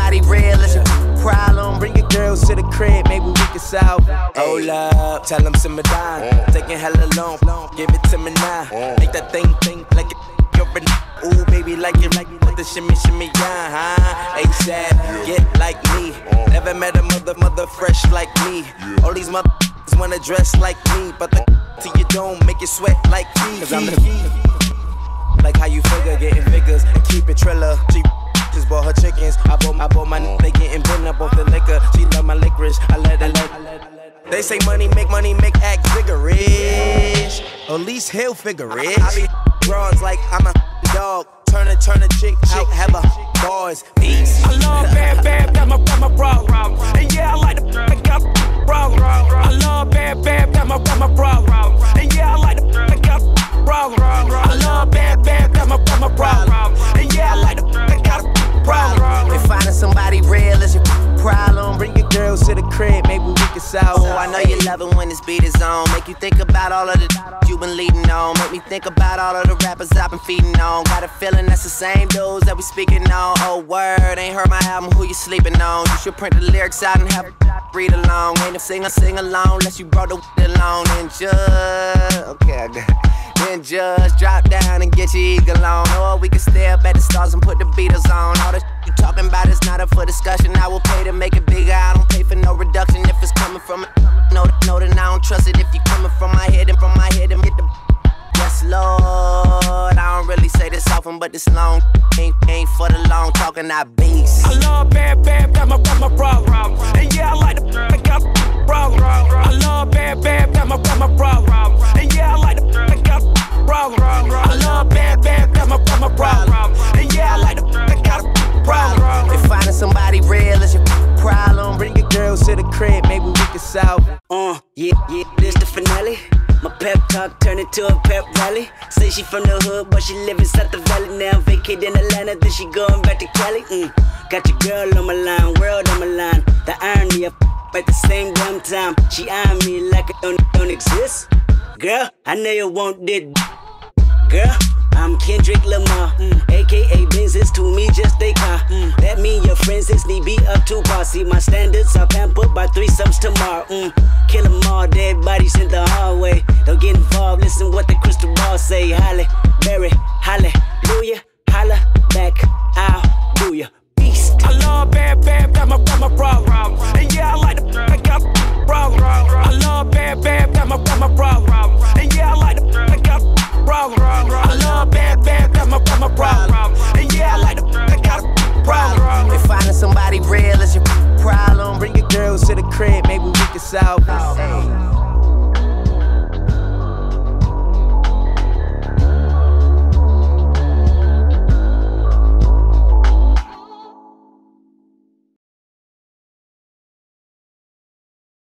somebody real, it's your problem. Bring your girls to the crib, maybe we can solve it. Hold up, tell them simmer down. Taking hella long, give it to me now. Make that thing like you're an ooh, baby, like it, with the shimmy, yeah, huh? ASAP, get like me. Never met a mother fresh like me. All these mothers wanna dress like me, but the to you don't make you sweat like me. Cause I'm the like how you figure, getting figures and keep it triller. She just bought her chickens. I bought my they getting bent up off the liquor. She love my licorice. I let her. They say money make act vigorous. At least he'll figure it. I be broads like I'm a dog. Turn a chick out, have a bars. Peace. I love bad, that's my problem. And yeah, I like the I got problem. I love bad, that's my problem. And yeah, I like the I got problem. I love bad, that's my problem. And yeah, I like the I got problem. If finding somebody real is your problem, bring your girls to the crib, maybe we can solve it. Oh, I know you love it when this beat is on. Make you think about all of the you been leading on. Make me think about all of the rappers I've been feeding on. Got a feeling that's the same dudes that we speaking on. Oh, word, ain't heard my album, who you sleeping on? You should print the lyrics out and have a read along. Ain't a sing along unless you brought the along. And just, okay, I got it. Then just drop down and get your eagle on. Or we can stay up at the stars and put the Beatles on. All the you talking about is not up for discussion. I will pay to make it bigger. I don't pay for no reduction if it's coming from it. No, then I don't trust it if you coming from my head and hit the. Yes, Lord. I don't really say this often, but this long ain't for the long talking. I beast. I love bad, that's my problem. And yeah, I like the I got problem. I love bad, that's my problem. And yeah, I like the I got problem. I love bad, that's my problem. And yeah, I like the I got problem. If finding somebody real is your problem, bring your girls to the crib, maybe we can solve it. Yeah, this the finale. My pep talk turned into a pep rally. Say she from the hood, but she live inside the valley. Now vacate in Atlanta, then she going back to Cali. Got your girl on my line, world on my line. The irony of at the same damn time. She eyeing me like it don't exist. Girl, I know you want this. Girl, I'm Kendrick Lamar, aka business to me just a car. That mean your friends is need be up to par. See my standards are pampered by threesomes tomorrow. Kill 'em all, dead bodies in the hallway. Don't get involved, listen what the crystal ball say. Halle, Berry, hallelujah, holla back, I'll do ya. Beast. I love bad, that's my problem. And yeah, I like the I got problem. I love bad, that's my problem. And yeah, I like the I got problem. I love bad, that's my problem. And yeah, I like the I got problem. If finding somebody real is your problem, bring your girls to the crib, maybe we can solve it.